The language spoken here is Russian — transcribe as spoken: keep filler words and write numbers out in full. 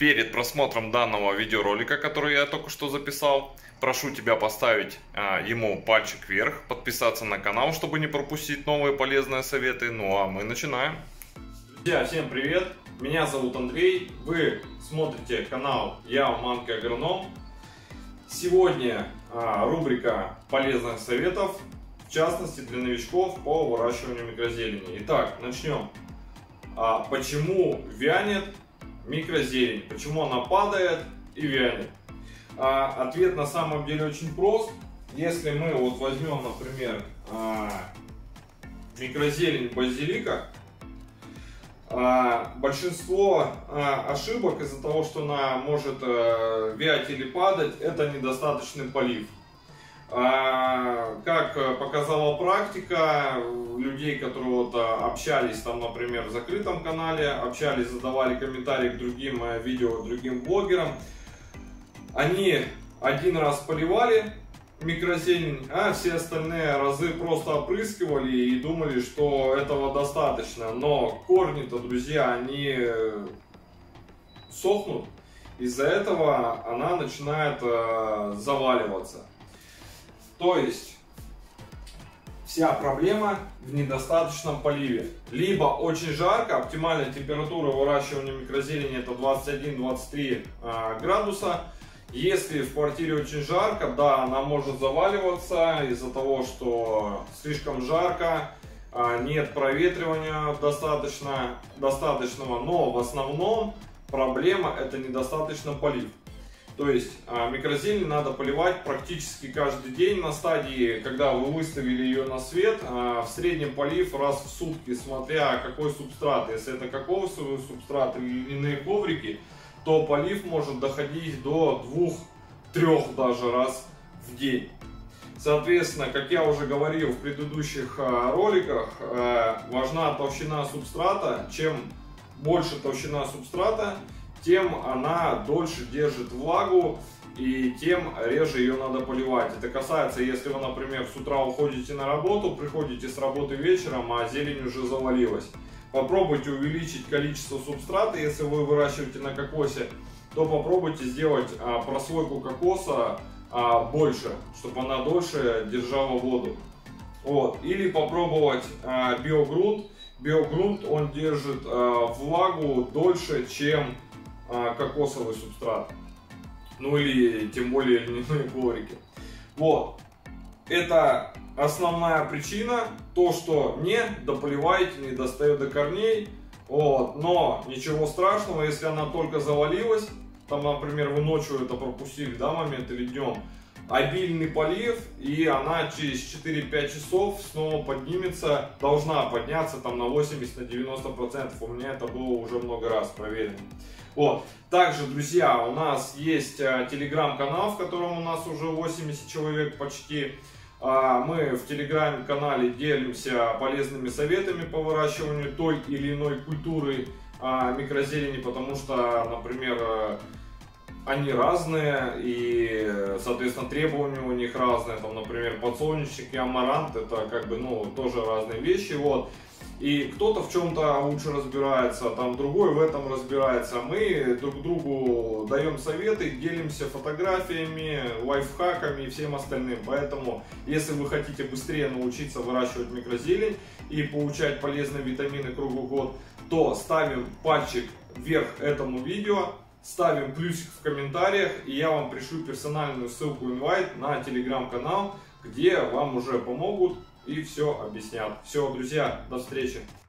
Перед просмотром данного видеоролика, который я только что записал, прошу тебя поставить а, ему пальчик вверх, подписаться на канал, чтобы не пропустить новые полезные советы. Ну а мы начинаем. Друзья, всем привет! Меня зовут Андрей, вы смотрите канал Я Уманский Агроном. Сегодня а, рубрика полезных советов, в частности для новичков по выращиванию микрозелени. Итак, начнем. А, почему вянет микрозелень? Почему она падает и вянет? А, ответ на самом деле очень прост. Если мы вот возьмем, например, а, микрозелень базилика, а, большинство а, ошибок из-за того, что она может а, вять или падать, это недостаточный полив. А, как показала практика, людей, которые вот общались там, например, в закрытом канале, общались, задавали комментарии к другим видео, другим блогерам, они один раз поливали микрозелень, а все остальные разы просто опрыскивали и думали, что этого достаточно. Но корни-то, друзья, они сохнут, из-за этого она начинает э, заваливаться. То есть вся проблема в недостаточном поливе. Либо очень жарко, оптимальная температура выращивания микрозелени это двадцать один — двадцать три э, градуса. Если в квартире очень жарко, да, она может заваливаться из-за того, что слишком жарко, э, нет проветривания достаточно, достаточного, но в основном проблема это недостаточно полив. То есть микрозелень надо поливать практически каждый день на стадии, когда вы выставили ее на свет. В среднем полив раз в сутки, смотря какой субстрат. Если это кокосовый субстрат или льняные коврики, то полив может доходить до двух-трех даже раз в день. Соответственно, как я уже говорил в предыдущих роликах, важна толщина субстрата. Чем больше толщина субстрата, тем она дольше держит влагу и тем реже ее надо поливать. Это касается, если вы, например, с утра уходите на работу, приходите с работы вечером, а зелень уже завалилась. Попробуйте увеличить количество субстрата, если вы выращиваете на кокосе, то попробуйте сделать а, прослойку кокоса а, больше, чтобы она дольше держала воду. Вот. Или попробовать а, биогрунт. Биогрунт, он держит а, влагу дольше, чем кокосовый субстрат, ну или тем более льняные коврики. Вот, это основная причина, то что не дополиваете, не достает до корней. Вот, но ничего страшного, если она только завалилась, там, например, вы ночью это пропустили, да, момент, или днем, обильный полив, и она через четыре-пять часов снова поднимется, должна подняться там на восемьдесят — девяносто процентов. У меня это было уже много раз проверено. Вот. Также, друзья, у нас есть телеграм-канал, в котором у нас уже восемьдесят человек почти. Мы в телеграм-канале делимся полезными советами по выращиванию той или иной культуры микрозелени, потому что, например, они разные и, соответственно, требования у них разные. Там, например, подсолнечник и амарант — это как бы, ну, тоже разные вещи. Вот. И кто-то в чем-то лучше разбирается, там другой в этом разбирается. Мы друг другу даем советы, делимся фотографиями, лайфхаками и всем остальным. Поэтому, если вы хотите быстрее научиться выращивать микрозелень и получать полезные витамины круглый год, то ставим пальчик вверх этому видео, ставим плюсик в комментариях, и я вам пришлю персональную ссылку инвайт на телеграм-канал, где вам уже помогут и все объяснят. Все, друзья, до встречи.